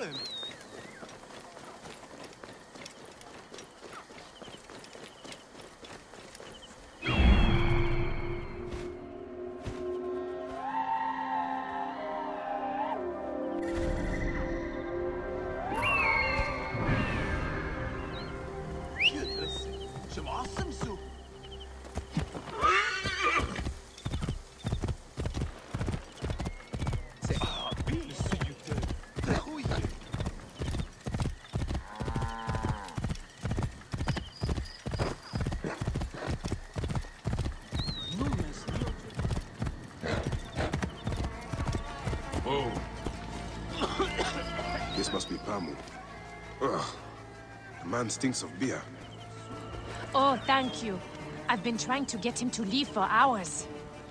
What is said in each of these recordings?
This must be Pamu. Ugh. The man stinks of beer. Oh, thank you. I've been trying to get him to leave for hours.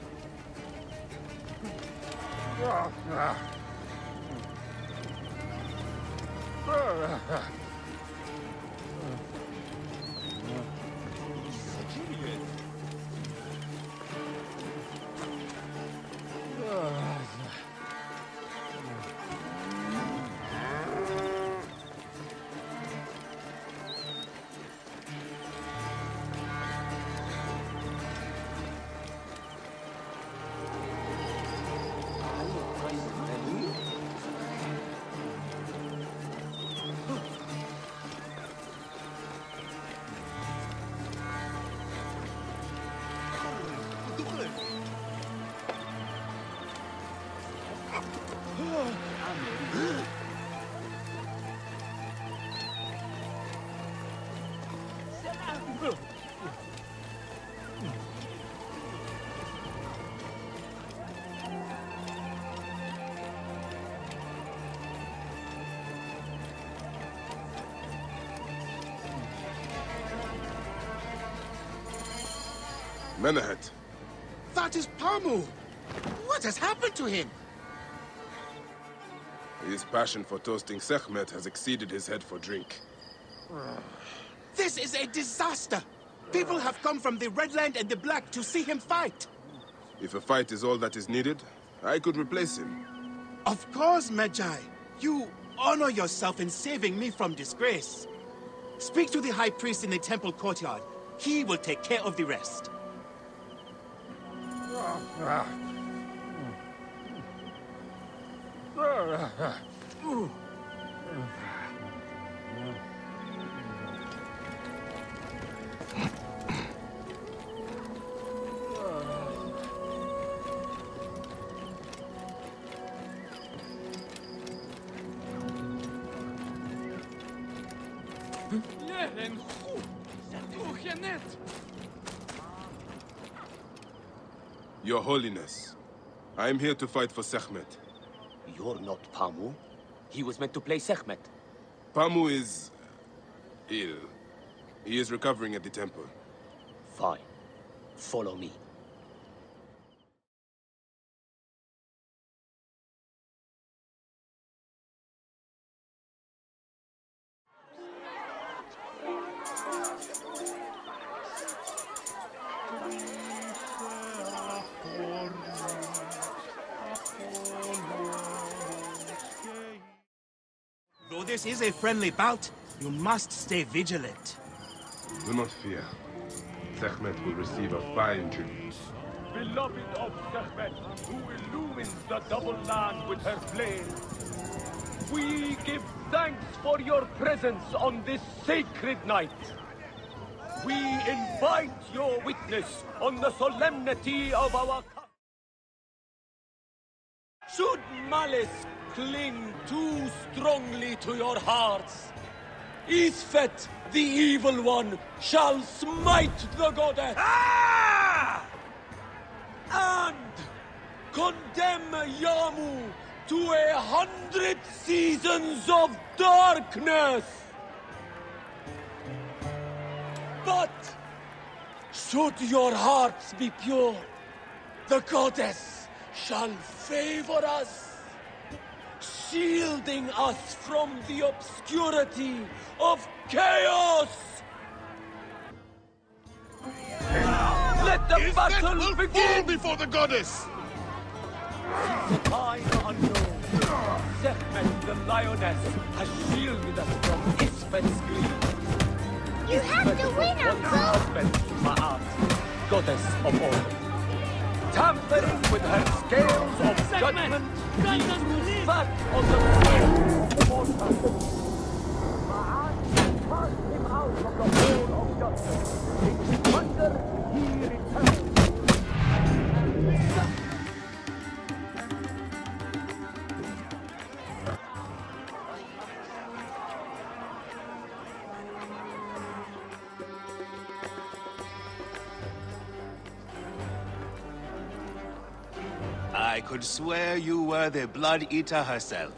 Menahet. That is Pamu! What has happened to him? His passion for toasting Sekhmet has exceeded his head for drink. This is a disaster! People have come from the Red Land and the Black to see him fight! If a fight is all that is needed, I could replace him. Of course, Medjay. You honor yourself in saving me from disgrace. Speak to the High Priest in the temple courtyard. He will take care of the rest. Your Holiness, I am here to fight for Sekhmet. You're not Pamu. He was meant to play Sekhmet. Pamu is ill. He is recovering at the temple. Fine. Follow me. Though this is a friendly bout, you must stay vigilant. Do not fear. Sekhmet will receive a fine tribute. Beloved of Sekhmet, who illumines the double land with her flame, we give thanks for your presence on this sacred night. We invite your witness on the solemnity of our... Should malice cling too strongly to your hearts, Isfet, the evil one, shall smite the goddess and condemn Yamu to 100 seasons of darkness. But should your hearts be pure, the goddess shall favor us, shielding us from the obscurity of chaos. Let the battle will begin! Fall before the goddess! Since a time unknown, Sekhmet the lioness has shielded us from Isfet's greed. You have to win, Uncle! Husband, Ma'at, goddess of order. Tampering with her scales of judgment leads to fat on the soul of mortal. Ma'at cast him out of the hall of justice. In wonder he returns. I could swear you were the Blood Eater herself.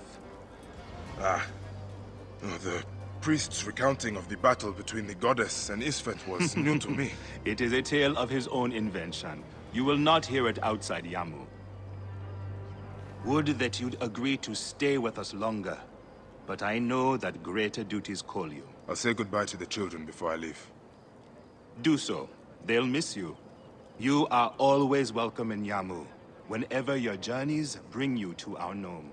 The priest's recounting of the battle between the goddess and Isfet was new to me. It is a tale of his own invention. You will not hear it outside Yamu. Would that you'd agree to stay with us longer. But I know that greater duties call you. I'll say goodbye to the children before I leave. Do so. They'll miss you. You are always welcome in Yamu, whenever your journeys bring you to our Nome.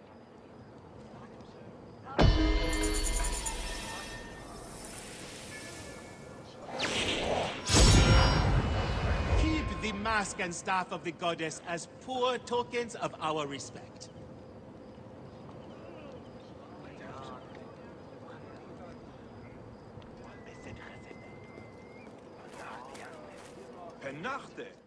Keep the mask and staff of the goddess as poor tokens of our respect. Pennachte!